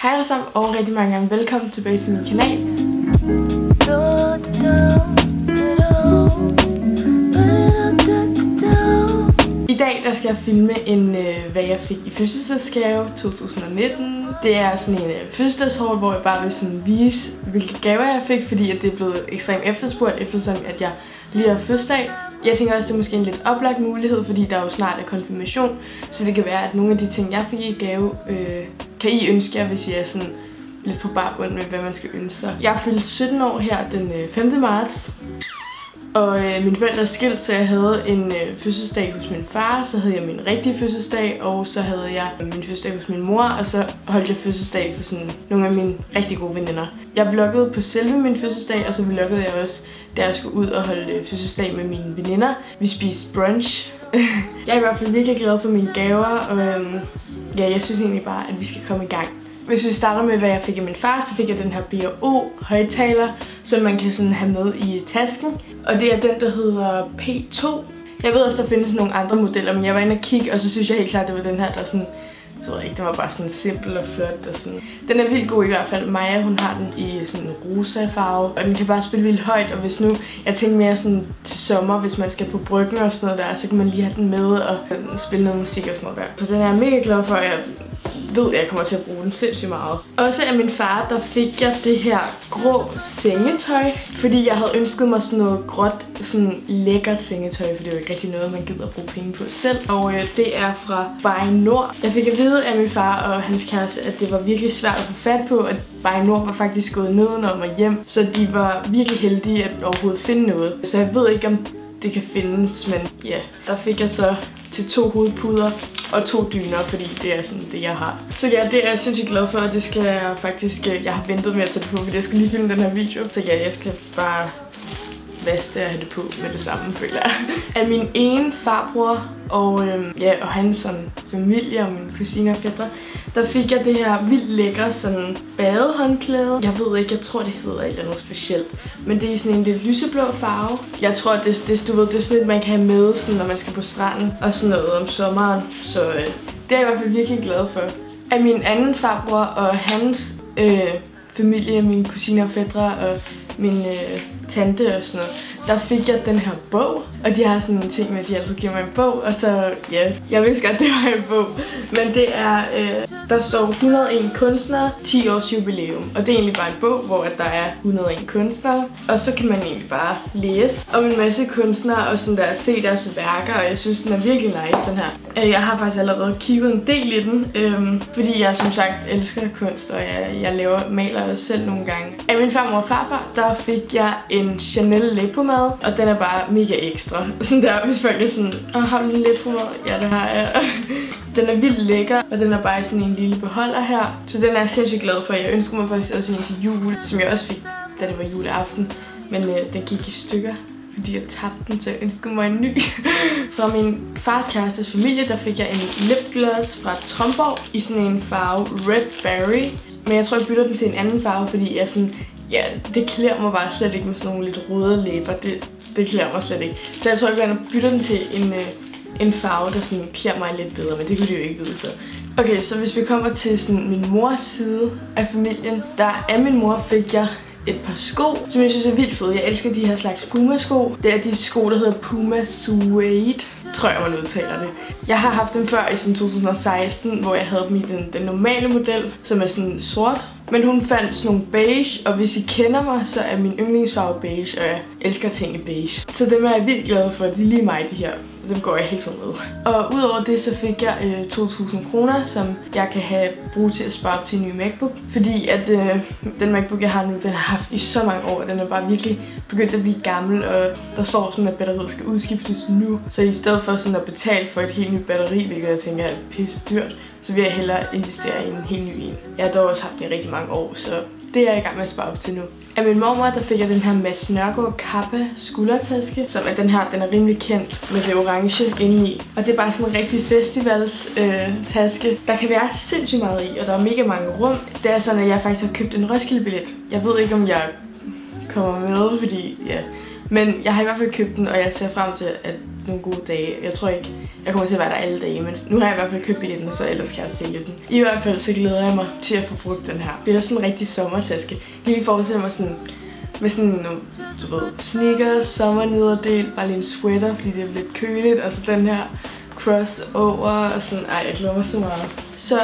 Hej alle sammen og rigtig mange gange velkommen tilbage til min kanal. I dag der skal jeg filme hvad jeg fik i fødselsdagsgave 2019. Det er sådan en fødselsdagshaul, hvor jeg bare vil sådan vise, hvilke gaver jeg fik, fordi at det er blevet ekstremt efterspurgt, eftersom at jeg lige har fødselsdag. Jeg tænker også, det er måske en lidt oplagt mulighed, fordi der jo snart er konfirmation, så det kan være, at nogle af de ting, jeg fik i gave, kan I ønske jer, hvis I er sådan lidt på barbund med, hvad man skal ønske sig. Jeg fyldte 17 år her den 5. marts, og mine forældre er skilt, så jeg havde en fødselsdag hos min far, så havde jeg min rigtige fødselsdag, og så havde jeg min fødselsdag hos min mor, og så holdt jeg fødselsdag for sådan nogle af mine rigtig gode veninder. Jeg vloggede på selve min fødselsdag, og så vloggede jeg også, da jeg skulle ud og holde fødselsdag med mine veninder. Vi spiste brunch. Jeg er i hvert fald virkelig glad for mine gaver, og ja, jeg synes egentlig bare, at vi skal komme i gang. Hvis vi starter med, hvad jeg fik af min far, så fik jeg den her B&O højttaler, som man kan sådan have med i tasken. Og det er den, der hedder P2. Jeg ved også, der findes nogle andre modeller, men jeg var inde og kigge, og så synes jeg helt klart, det var den her, der sådan, jeg ved ikke, den var bare sådan simpel og flot og sådan. Den er vildt god i hvert fald. Maja, hun har den i sådan en rosa farve, og den kan bare spille vildt højt. Og hvis nu, jeg tænker mere sådan til sommer, hvis man skal på bryggen og sådan noget der, så kan man lige have den med og spille noget musik og sådan noget der. Så den er jeg mega glad for, jeg ved, at jeg kommer til at bruge den sindssygt meget. Også af min far, der fik jeg det her grå sengetøj, fordi jeg havde ønsket mig sådan noget gråt, sådan lækkert sengetøj, for det er jo ikke rigtig noget, man gider at bruge penge på selv. Og det er fra By Nord. Jeg fik at vide af min far og hans kæreste, at det var virkelig svært at få fat på, at By Nord var faktisk gået nedenom og hjem, så de var virkelig heldige at overhovedet finde noget. Så jeg ved ikke, om det kan findes, men ja, der fik jeg så til 2 hovedpuder og 2 dyner, fordi det er sådan det, jeg har. Så ja, det er jeg sindssygt glad for, og det skal jeg faktisk, jeg har ventet med at tage det på, fordi jeg skulle lige filme den her video. Så ja, jeg skal bare vaske det og have det på med det samme, føler jeg. Af min ene farbror og hans sådan familie og mine kusiner og fætre, der fik jeg det her vildt lækre sådan badehåndklæde. Jeg ved ikke, jeg tror det hedder et eller andet specielt, men det er sådan en lidt lyseblå farve. Jeg tror, du ved, det er sådan lidt, man kan have med, sådan, når man skal på stranden og sådan noget om sommeren. Så det er jeg i hvert fald virkelig glad for. Af min anden farbror og hans familie, mine kusiner og fætre og min tante og sådan noget, der fik jeg den her bog, og de har sådan en ting med, at de altid giver mig en bog, og så, ja, jeg vidste godt, det var en bog, men det er, der står 101 kunstnere, 10 års jubilæum, og det er egentlig bare en bog, hvor der er 101 kunstnere, og så kan man egentlig bare læse om en masse kunstnere, og sådan der se deres værker, og jeg synes, den er virkelig nice, den her. Jeg har faktisk allerede kigget en del i den, fordi jeg som sagt elsker kunst, og jeg maler også selv nogle gange. Af min farmor og farfar, der fik jeg en Chanel læbepomade, og den er bare mega ekstra. Sådan der, hvis folk er sådan, har du en læbepomade? Ja, det har jeg. Den er vildt lækker, og den er bare sådan en lille beholder her. Så den er jeg sindssygt glad for. Jeg ønsker mig faktisk også en til jul, som jeg også fik, da det var juleaften. Men den gik i stykker, fordi jeg tabte den, så jeg ønskede mig en ny. Fra min fars kærestes familie, der fik jeg en lipgloss fra Tromborg i sådan en farve Red Berry. Men jeg tror, jeg bytter den til en anden farve, fordi jeg sådan, ja, det klæder mig bare slet ikke med sådan nogle lidt røde læber. Det klæder mig slet ikke. Så jeg tror, jeg bytter den til en farve, der sådan klæder mig lidt bedre, men det kunne de jo ikke vide så. Okay, så hvis vi kommer til sådan min mors side af familien, der af min mor fik jeg et par sko, som jeg synes er vildt fede. Jeg elsker de her slags Puma-sko. Det er de sko, der hedder Puma Suede, tror jeg, man udtaler det. Jeg har haft dem før i sådan 2016, hvor jeg havde dem i den normale model, som er sådan sort. Men hun fandt sådan nogle beige, og hvis I kender mig, så er min yndlingsfarve beige, og jeg elsker ting i beige. Så dem er jeg vildt glad for. De er lige mig, de her. Dem går jeg hele tiden med. Og udover det, så fik jeg 2.000 kroner, som jeg kan bruge til at spare op til en ny MacBook. Fordi at den MacBook, jeg har nu, den har haft i så mange år. Den er bare virkelig begyndt at blive gammel, og der står sådan, at batteriet skal udskiftes nu. Så i stedet for sådan at betale for et helt nyt batteri, hvilket jeg tænker er pisse dyrt, så vil jeg hellere investere i en helt ny en. Jeg har dog også haft den i rigtig mange år, så det er jeg i gang med at spare op til nu. Af min mormor, der fik jeg den her Mads Nørgaard Kappa skuldertaske, som er den her, den er rimelig kendt med det orange indeni. Og det er bare sådan en rigtig festivals taske. Der kan være sindssygt meget i, og der er mega mange rum. Det er sådan, at jeg faktisk har købt en Roskilde-billet. Jeg ved ikke, om jeg kommer med, fordi ja. Men jeg har i hvert fald købt den, og jeg ser frem til, at nogle gode dage. Jeg tror ikke, jeg kommer til at være der alle dage, men nu har jeg i hvert fald købt billetten, så ellers kan jeg sælge den. I hvert fald så glæder jeg mig til at få brugt den her. Det er sådan en rigtig sommertaske. Lige forestiller mig sådan med sådan nogle, du ved, sneakers, sommernederdel, bare lige en sweater, fordi det er lidt køligt, og så den her crossover og sådan. Ej, jeg glæder mig så meget. Så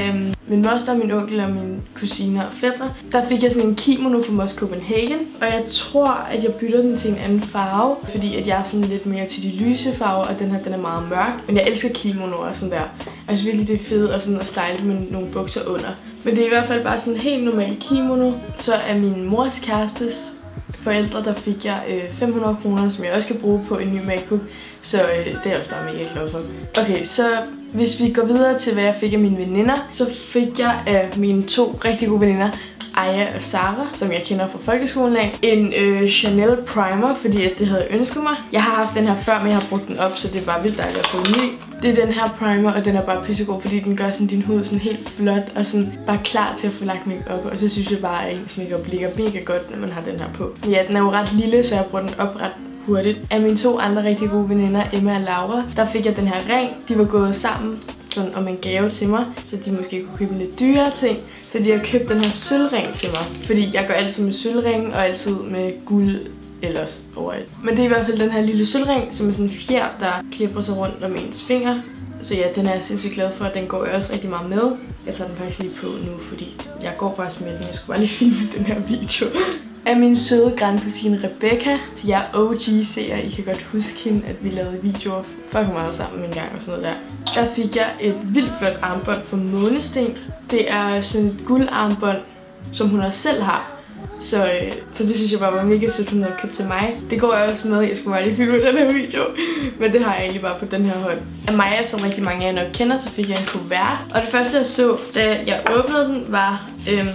min moster, min onkel og mine kusiner og fætre, der fik jeg sådan en kimono fra Moss Copenhagen, og jeg tror, at jeg bytter den til en anden farve, fordi at jeg er sådan lidt mere til de lyse farver, og den her, den er meget mørk. Men jeg elsker kimonoer og sådan der. Jeg synes virkelig, det er fedt og sådan at style med nogle bukser under. Men det er i hvert fald bare sådan en helt normal kimono. Så af min mors kærestes forældre, der fik jeg 500 kroner, som jeg også skal bruge på en ny MacBook. Så det er jeg også bare mega glad for. Okay, så hvis vi går videre til, hvad jeg fik af mine veninder, så fik jeg af mine 2 rigtig gode veninder, Aya og Sara, som jeg kender fra folkeskolen af, en Chanel primer, fordi at det havde jeg ønsket mig. Jeg har haft den her før, men jeg har brugt den op, så det er bare vildt dejligt at få en ny. Det er den her primer, og den er bare pissegod, fordi den gør sådan din hud sådan helt flot og sådan bare klar til at få lagt makeup. Og så synes jeg bare, at ens makeup ligger mega godt, når man har den her på. Ja, den er jo ret lille, så jeg bruger den op ret hurtigt. Af mine 2 andre rigtig gode veninder, Emma og Laura, der fik jeg den her ring. De var gået sammen sådan om en gave til mig, så de måske kunne købe lidt dyrere ting. Så de har købt den her sølvring til mig, fordi jeg går altid med sølvring og altid med guld ellers overalt. Men det er i hvert fald den her lille sølvring, som er sådan en fjer, der klipper sig rundt om ens fingre. Så ja, den er jeg sindssygt glad for, og den går jeg også rigtig meget med. Jeg tager den faktisk lige på nu, fordi jeg går faktisk med den. Jeg skulle bare lige filme den her video. Af min søde grandkusine Rebecca, til jer OG-seere, I kan godt huske hende, at vi lavede videoer fucking meget sammen en gang og sådan noget der. Der fik jeg et vildt flot armbånd fra Månesten. Det er sådan et guldarmbånd, som hun også selv har. Så det synes jeg bare var mega sødt, hun havde købt til mig. Det går jeg også med, jeg skulle bare lige filme den her video. Men det har jeg egentlig bare på den her hånd. Af Maja, som rigtig mange af jer nok kender, så fik jeg en kuvert. Og det første jeg så, da jeg åbnede den, var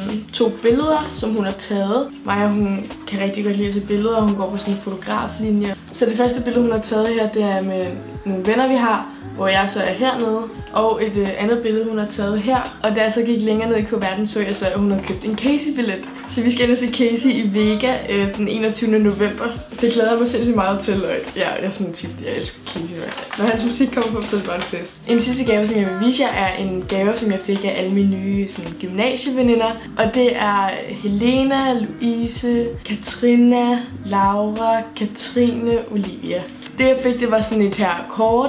2 billeder, som hun har taget. Maja, hun kan rigtig godt lide at tage billeder, og hun går på sådan en fotograflinje. Så det første billede, hun har taget her, det er med nogle venner, vi har, hvor jeg så er hernede. Og et andet billede, hun har taget her. Og da jeg så gik længere ned i kuverten, så jeg så, at hun har købt en Casey-billet. Så vi skal ind og se Casey i Vega den 21. november. Det glæder jeg mig sindssygt meget til, og ja, jeg er sådan en type, jeg elsker Casey. Når hans musik kommer på, så er det bare en fest. En sidste gave, som jeg vil vise jer, er en gave, som jeg fik af alle mine nye gymnasieveninder. Og det er Helena, Louise, Katrina, Laura, Katrine, Olivia. Det jeg fik, det var sådan et her kort,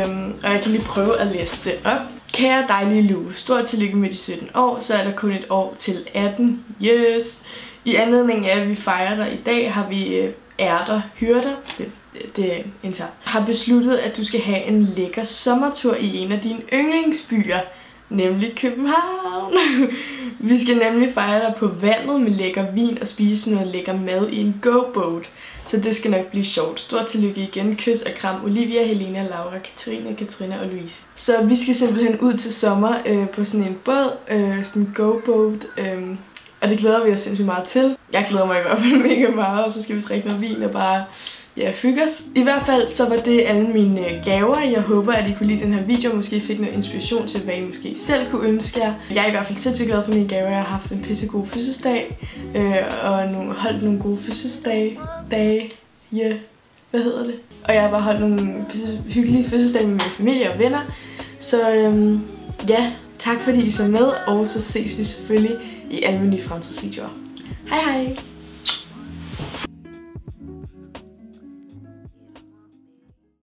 og jeg kan lige prøve at læse det op. Kære dejlige Lue, stort tillykke med de 17 år, så er der kun et år til 18. Yes! I anledning af, at vi fejrer dig i dag, har vi hyrder, det indtager, har besluttet, at du skal have en lækker sommertur i en af dine yndlingsbyer, nemlig København. Vi skal nemlig fejre dig på vandet med lækker vin og spise noget lækker mad i en go-boat. Så det skal nok blive sjovt. Stort tillykke igen. Kys og kram Olivia, Helena, Laura, Katrina og Louise. Så vi skal simpelthen ud til sommer på sådan en båd, sådan en go-boat. Og det glæder vi os sindssygt meget til. Jeg glæder mig i hvert fald mega meget, og så skal vi drikke noget vin og bare hygge os. I hvert fald så var det alle mine gaver. Jeg håber, at I kunne lide den her video, og måske fik noget inspiration til, hvad I måske selv kunne ønske jer. Jeg er i hvert fald sindssygt glad for mine gaver. Jeg har haft en pissegod fødselsdag, og holdt nogle gode fødselsdage. Hvad hedder det? Og jeg har bare holdt nogle hyggelige fødselsdage med min familie og venner. Så ja, tak fordi I så med, og så ses vi selvfølgelig i alle mine nye fremtidsvideoer. Hej hej!